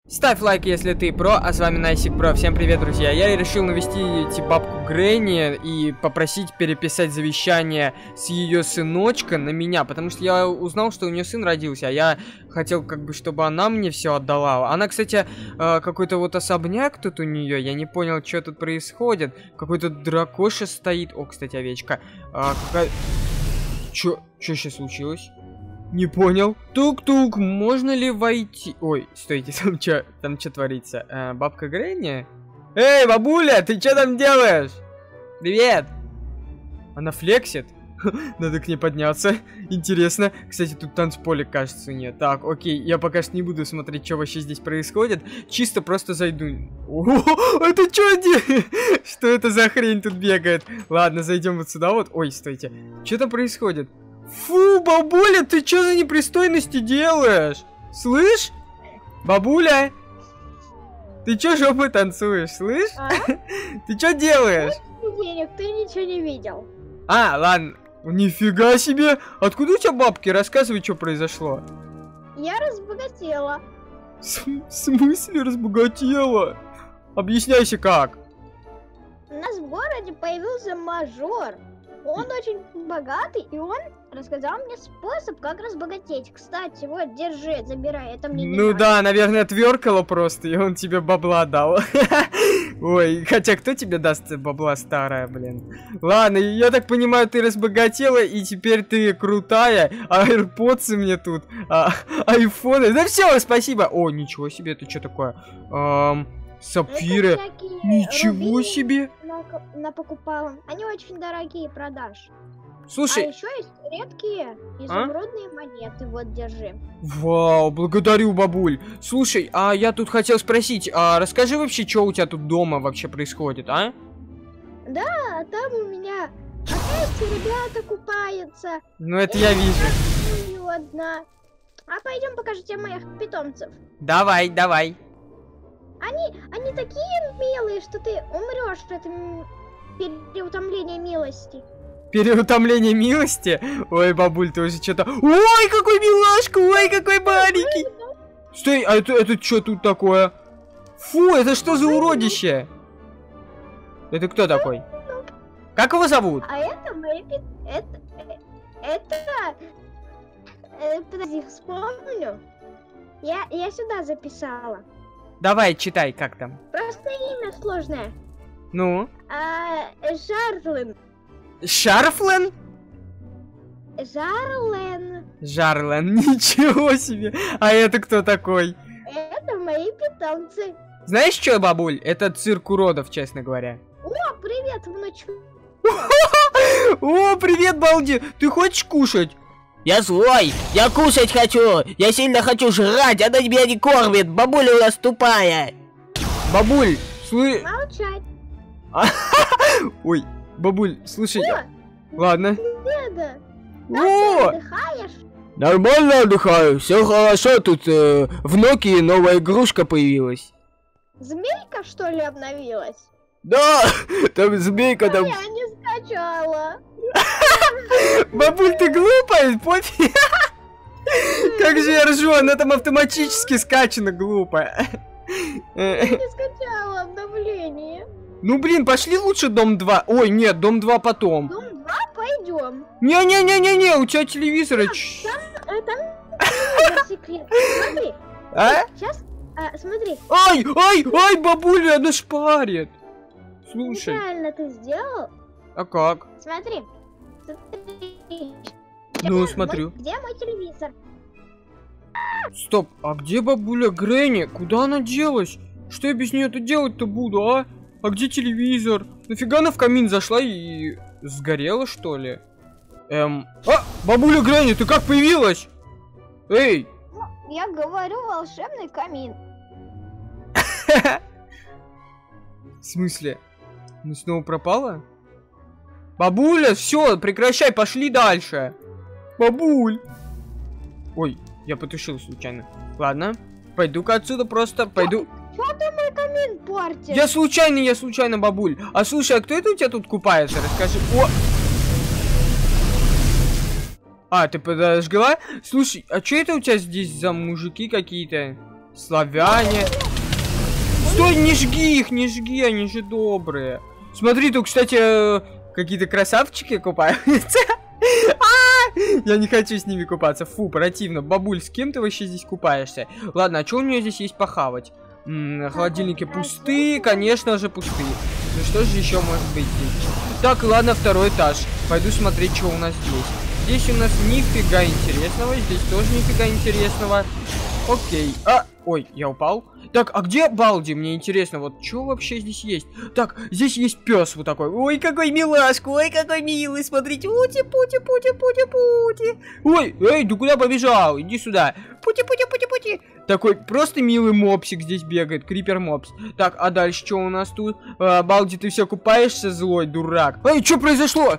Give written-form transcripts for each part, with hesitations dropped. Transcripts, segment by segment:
Ставь лайк, если ты про, а с вами Найсик Про. Всем привет, друзья. Я решил навестить бабку Гренни и попросить переписать завещание с ее сыночка на меня, потому что я узнал, что у нее сын родился, а я хотел, как бы, чтобы она мне все отдала. Она, кстати, какой-то вот особняк тут у нее, я не понял, что тут происходит. Какой-то дракоша стоит. О, кстати, овечка. Чё сейчас случилось? Не понял. Тук-тук, можно ли войти? Ой, стойте, там что творится? Бабка Гренни? Эй, бабуля, ты что там делаешь? Привет. Она флексит? Надо к ней подняться. Интересно. Кстати, тут танцполе, кажется, нет. Так, окей, я пока что не буду смотреть, что вообще здесь происходит. Чисто просто зайду. Это что? Что это за хрень тут бегает? Ладно, зайдем вот сюда вот. Ой, стойте. Что там происходит? Фу, бабуля, ты что за непристойности делаешь? Слышь? Бабуля? Ты что жопой танцуешь, слышь? А? Ты что делаешь? Денег, ты ничего не видел. А, ладно. Нифига себе. Откуда у тебя бабки? Рассказывай, что произошло. Я разбогатела. В смысле разбогатела? Объясняйся как. У нас в городе появился мажор. Он очень богатый, и он рассказал мне способ, как разбогатеть. Кстати, вот, держи, забирай, это мне не надо. Да, наверное, отверкало просто, и он тебе бабла дал. Ой, хотя кто тебе даст бабла, старая, блин? Ладно, я так понимаю, ты разбогатела, и теперь ты крутая. AirPods мне тут, айфоны. Да все, спасибо. О, ничего себе, это что такое? Сапфиры. Ничего себе. Покупала. Они очень дорогие, продаж. Слушай. А еще есть редкие изумрудные монеты. Вот, держи. Вау, благодарю, бабуль. Слушай, а я тут хотел спросить, расскажи вообще, что у тебя тут дома вообще происходит, а? Да, там у меня опять ребята купаются. Ну, это я вижу. Одна. А пойдем покажу тебе моих питомцев. Давай, давай. Они такие милые, что ты умрешь от переутомления милости. Переутомление милости? Ой, бабуль, ты уже что-то... Ой, какой милашка! Ой, какой маленький! Стой, а это что тут такое? Фу, это что за уродище? Это кто такой? Как его зовут? А это мои... Подожди, вспомню. Я сюда записала. Давай, читай, как там. Просто имя сложное. Ну? Жарлен. Шарфлен? Жарлен. Жарлен, ничего себе. А это кто такой? Это мои питомцы. Знаешь что, бабуль? Это цирк уродов, честно говоря. О, привет, внучок. О, привет, балди. Ты хочешь кушать? Я злой, я кушать хочу, я сильно хочу жрать, она меня не кормит, бабуля у нас тупая. Бабуль, слышь... Молчать. Ой, бабуль, слушай, ладно. О! Отдыхаешь? Нормально отдыхаю, все хорошо, тут в Nokia новая игрушка появилась. Змейка, что ли, обновилась? Да, там змейка там... Я не скачала. Бабуль, ты глупая, пофиг. Как же я ржу, она там автоматически скачана, глупая. Я не скачала обновление. Ну блин, пошли лучше Дом 2. Ой, нет, Дом 2 потом. Дом 2 пойдем. Не-не-не-не-не, у тебя телевизор. Там секрет. Смотри. Сейчас, смотри. Ай, бабуля, она шпарит. Слушай. Неправильно ты сделал. А как? Смотри. Ну, смотрю. Где мой телевизор? Стоп, а где бабуля Гренни? Куда она делась? Что я без нее-то делать-то буду, а? А где телевизор? Нафига она в камин зашла и сгорела, что ли? Бабуля Гренни, ты как появилась? Эй! Я говорю, волшебный камин. В смысле? Ну снова пропала? Бабуля, все, прекращай, пошли дальше. Бабуль. Ой, я потушил случайно. Ладно, пойду-ка отсюда просто, пойду. Что ты мой камин портишь? Я случайно, бабуль. А слушай, а кто это у тебя тут купается? Расскажи. О! А, ты подожгла? Слушай, а что это у тебя здесь за мужики какие-то? Славяне. Стой, не жги их, не жги, они же добрые. Смотри, тут, кстати, какие-то красавчики купаются. Я не хочу с ними купаться. Фу, противно. Бабуль, с кем ты вообще здесь купаешься? Ладно, а что у нее здесь есть похавать? Холодильники пустые, конечно же, пустые. Ну что же еще может быть здесь? Так, ладно, второй этаж. Пойду смотреть, что у нас здесь. Здесь у нас нифига интересного. Здесь тоже нифига интересного. Окей. Ой, я упал. Так, а где Балди? Мне интересно, вот что вообще здесь есть? Так, здесь есть пес вот такой. Ой, какой милашка, ой, какой милый. Смотрите, пути. Ой, эй, ты куда побежал? Иди сюда. Пути. Такой просто милый мопсик здесь бегает, крипер мопс. Так, а дальше что у нас тут? Балди, ты все купаешься, злой дурак? Эй, что произошло?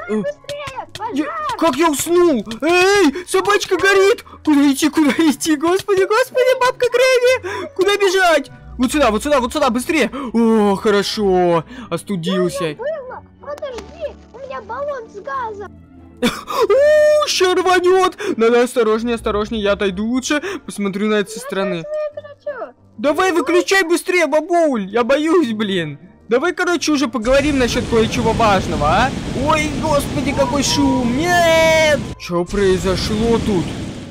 Как я уснул? Эй, собачка горит! Куда идти? Господи, бабка Гренни! Куда бежать? Вот сюда, быстрее! О, хорошо, остудился. Подожди, у меня баллон с газом. Ща рванет! Надо осторожнее, я отойду лучше. Посмотрю на это со стороны. Давай, выключай быстрее, бабуль! Я боюсь, блин. Давай, короче, уже поговорим насчет кое-чего важного, а? Ой, господи, какой шум! Нет! Что произошло тут?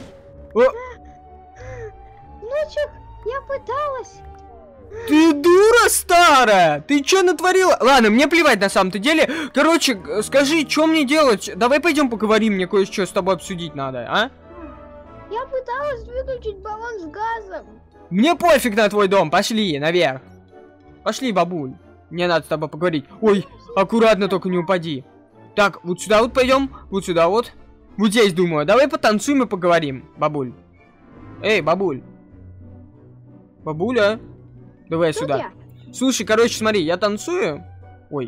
Внучек, я пыталась. Ты дура старая! Ты что натворила? Ладно, мне плевать на самом-то деле. Короче, скажи, что мне делать? Давай пойдем поговорим, мне кое-что с тобой обсудить надо, а? Я пыталась выключить баллон с газом. Мне пофиг на твой дом, пошли наверх. Пошли, бабуль. Мне надо с тобой поговорить. Ой, аккуратно, только не упади. Так, вот сюда вот пойдем. Вот сюда вот. Вот здесь, думаю. Давай потанцуем и поговорим, бабуль. Эй, бабуль. Бабуля. Давай сюда. Слушай, короче, смотри, я танцую. Ой.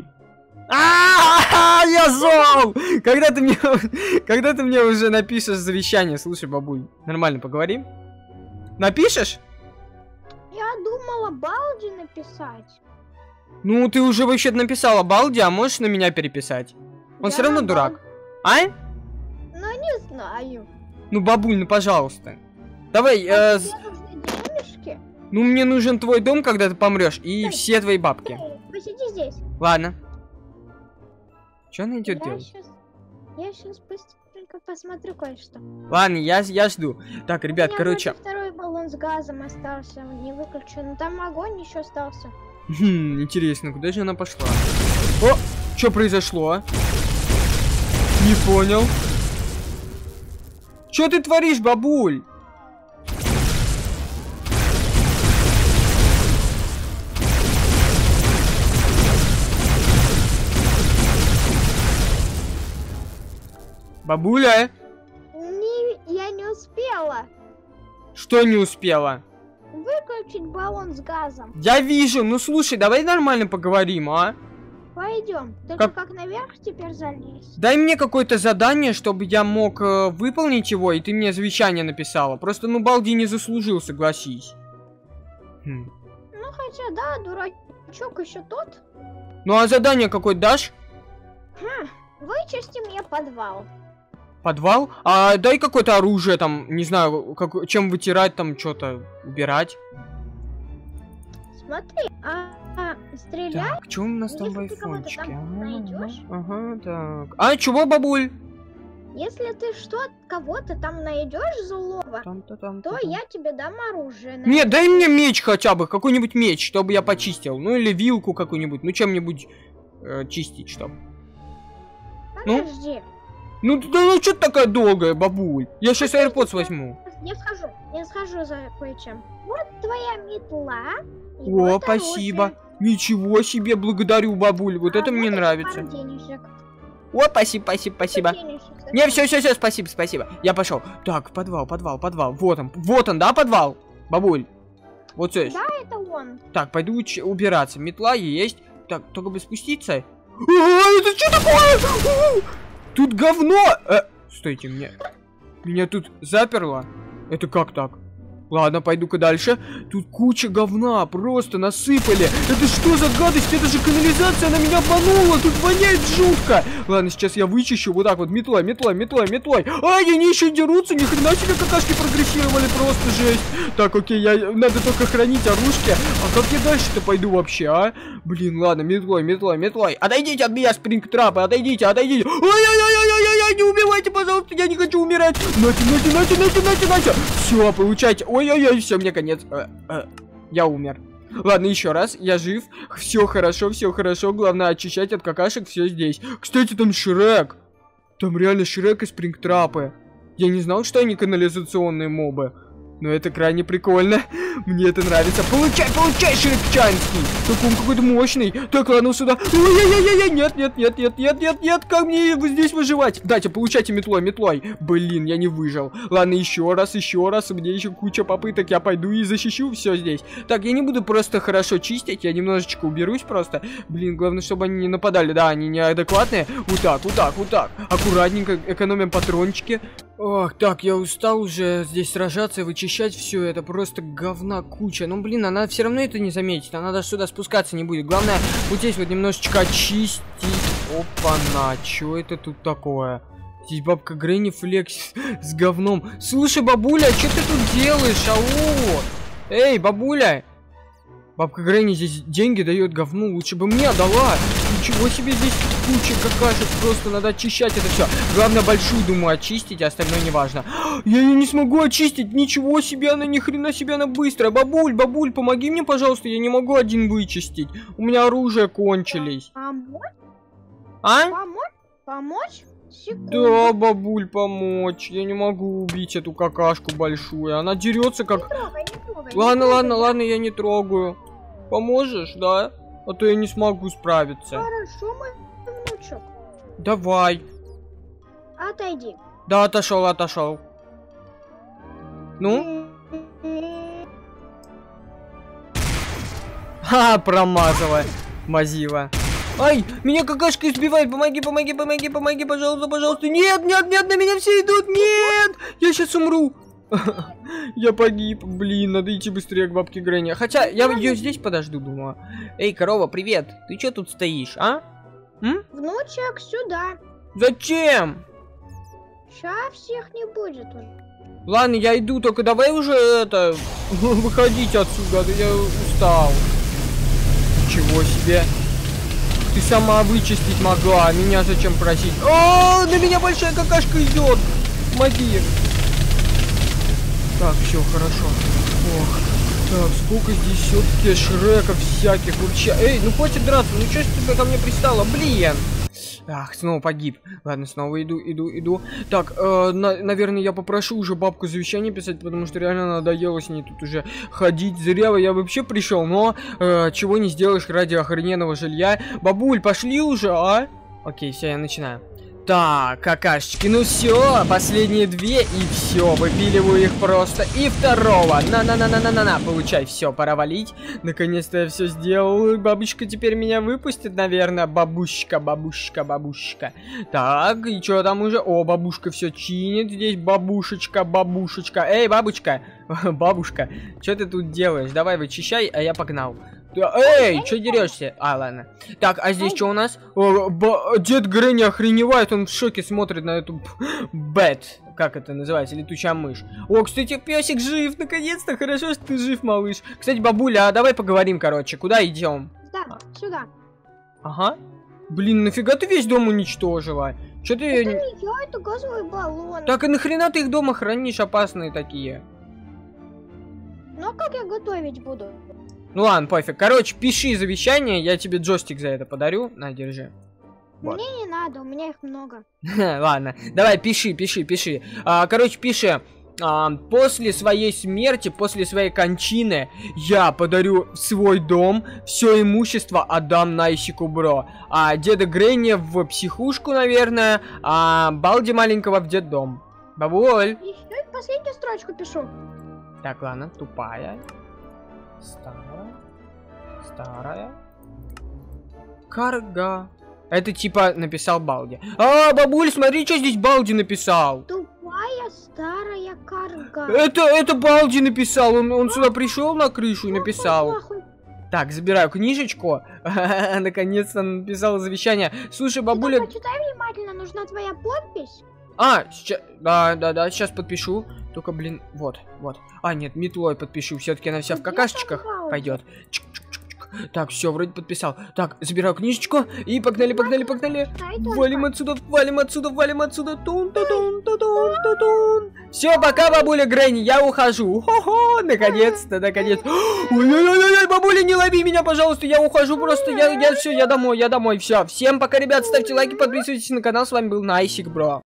Я зол! Когда ты мне уже напишешь завещание? Слушай, бабуль, нормально поговорим? Напишешь? Я думала Балди написать. Ну, ты уже вообще-то написала Балди, а можешь на меня переписать? Он все равно дурак. А? Ну, не знаю. Ну, бабуль, ну, пожалуйста. Давай, денежки? Ну, мне нужен твой дом, когда ты помрешь, и все твои бабки. Посиди здесь. Ладно. Что она идет делать? Я сейчас быстренько посмотрю кое-что. Ладно, я жду. Так, ребят, короче... Второй баллон с газом остался, не выключен. Но там огонь еще остался. Интересно, куда же она пошла? О, что произошло? Не понял. Что ты творишь, бабуль? Бабуля? Я не успела. Что не успела? Выключить баллон с газом. Я вижу. Ну слушай, давай нормально поговорим, а? Пойдем. Только как наверх теперь залезть? Дай мне какое-то задание, чтобы я мог выполнить его, и ты мне завещание написала. Просто, ну, Балди не заслужил, согласись. Ну, хотя, да, дурачок еще тот. Ну, а задание какое дашь? Вычисти мне подвал. Подвал? А дай какое-то оружие, там, не знаю, чем вытирать, там, что-то убирать. Смотри, стрелять. Так, что у нас там в айфончике? Ага, так. А, чего, бабуль? Если ты кого-то там найдешь злого, то я тебе дам оружие. Нет, дай мне меч хотя бы, какой-нибудь меч, чтобы я почистил. Ну, или вилку какую-нибудь, ну, чем-нибудь чистить, чтобы. Подожди. Ну что ты такая долгая, бабуль? Я сейчас AirPods возьму. Я схожу за кое-чем. Вот твоя метла. О, спасибо. Ничего себе, благодарю, бабуль. Вот это мне нравится. О, спасибо. Не, все, спасибо. Я пошел. Так, подвал. Вот он, да, подвал? Бабуль. Вот здесь. Да, это он. Так, пойду убираться. Метла есть. Так, только бы спуститься. Это что такое? Тут говно! Стойте, меня тут заперло. Это как так? Ладно, пойду-ка дальше. Тут куча говна, просто насыпали. Это что за гадость? Это же канализация, она меня обманула. Тут воняет жутко. Ладно, сейчас я вычищу вот так вот метлой. Ай, они еще дерутся, ни хрена себе какашки прогрессировали, просто жесть. Так, окей, надо только хранить оружки. А как я дальше-то пойду вообще, а? Блин, ладно, метлой. Отойдите от меня, спрингтрапы, отойдите. Ай-яй-яй-яй-яй-яй, не убивайте, пожалуйста, я не хочу умирать. Нате. Все, получайте. Ой-ой-ой, все, мне конец. Я умер. Ладно, еще раз, я жив. Все хорошо. Главное очищать от какашек все здесь. Кстати, там Шрек. Там реально Шрек и спрингтрапы. Я не знал, что они канализационные мобы. Но это крайне прикольно. Мне это нравится. Получай, Шрекчанский. Так он какой-то мощный. Так, ладно, сюда. Ой-ой-ой-ой, нет. Как мне здесь выживать? Дайте, получайте метлой. Блин, я не выжил. Ладно, еще раз. У меня еще куча попыток. Я пойду и защищу все здесь. Так, я не буду просто хорошо чистить. Я немножечко уберусь просто. Блин, главное, чтобы они не нападали. Да, они неадекватные. Вот так. Аккуратненько экономим патрончики. Ох, так, я устал уже здесь сражаться и вычищать все. Это просто говна куча. Ну, блин, она все равно это не заметит. Она даже сюда спускаться не будет. Главное, вот здесь вот немножечко очистить. Опа-на, что это тут такое? Здесь бабка Гренни флекс с говном. Слушай, бабуля, что ты тут делаешь? Ау! Эй, бабуля! Бабка Гренни здесь деньги дает говну. Лучше бы мне отдала. Ничего себе, здесь куча какашек. Просто надо очищать это все. Главное, большую, думаю, очистить, а остальное не важно. Я ее не смогу очистить. Ничего себе, она ни хрена себе, она быстрая. Бабуль, помоги мне, пожалуйста. Я не могу один вычистить. У меня оружие кончились. Помочь? А? Помочь? Секунду. Да, бабуль, помочь. Я не могу убить эту какашку большую. Она дерется как... Не трогай. Ладно, я не трогаю. Поможешь, да? А то я не смогу справиться. Хорошо, мой внучок. Давай. Отойди. Да, отошел. Ну? Ха, промазала. Мазила. Ай, меня какашка избивает. Помоги, пожалуйста. Нет, на меня все идут. Нет, я сейчас умру. Я погиб. Блин, надо идти быстрее к бабке Гренни. Хотя, я ее здесь подожду, думаю. Эй, корова, привет. Ты что тут стоишь, а? Внучек, сюда. Зачем? Ща всех не будет уже. Ладно, я иду, только давай уже выходить отсюда, да я устал. Ничего себе. Ты сама вычистить могла, а меня зачем просить? О, на меня большая какашка идет. Помоги. Так, все, хорошо. Ох, так, сколько здесь все-таки Шреков всяких вообще. Эй, ну хватит драться, ну что ж тебе ко мне пристало, блин. Ах, снова погиб. Ладно, снова иду. Так, наверное, я попрошу уже бабку завещание писать, потому что реально надоело с ней тут уже ходить. Зря я вообще пришел, но чего не сделаешь ради охрененного жилья. Бабуль, пошли уже, а? Окей, все, я начинаю. Так, какашечки, ну все, последние две, и все, выпиливаю их просто. И второго, на, получай, все, пора валить. Наконец-то я все сделал, бабушка теперь меня выпустит, наверное, бабушка. Так, и что там уже? О, бабушка все чинит здесь, бабушечка. Эй, бабушка, что ты тут делаешь? Давай вычищай, а я погнал. Эй, что дерешься? А, ладно. Так, а здесь что у нас? Дед Гренни охреневает, он в шоке смотрит на эту бэт. Как это называется? Летучая мышь. О, кстати, песик жив, наконец-то. Хорошо, что ты жив, малыш. Кстати, бабуля, а давай поговорим, короче. Куда идем? Да, сюда. Ага. Блин, нафига ты весь дом уничтожила? Что ты... Это не я, это газовый баллон. Так, и нахрена ты их дома хранишь, опасные такие? Ну, а как я готовить буду? Ну ладно, пофиг. Короче, пиши завещание, я тебе джойстик за это подарю. На, держи. Вот. Мне не надо, у меня их много. Ладно, давай, пиши. Короче, пиши. После своей смерти, после своей кончины, я подарю свой дом, все имущество отдам Найсику Бро. А деда Гренни в психушку, наверное, а Балди маленького в детдом. Бабуль. Еще последнюю строчку пишу. Так, ладно, тупая. Старая. Карга. Это типа написал Балди. А, бабуль, смотри, что здесь Балди написал. Тупая Старая карга. Это Балди написал. Он сюда пришел на крышу и написал. Нахуй. Так, забираю книжечку. Наконец-то написал завещание. Слушай, бабуля... Ты почитай внимательно, нужна твоя подпись. Сейчас... Да, сейчас подпишу. Только, блин, вот. А, нет, метлой подпишу. Все-таки она вся в какашечках пойдет. Так, все, вроде подписал. Так, забираю книжечку и погнали. Валим отсюда. Все, пока, бабуля Грэнни, я ухожу. Хо-хо, наконец-то. Ой, бабуля, не лови меня, пожалуйста, я ухожу просто. Я домой, все. Всем пока, ребят, ставьте лайки, подписывайтесь на канал. С вами был Найсик, бро.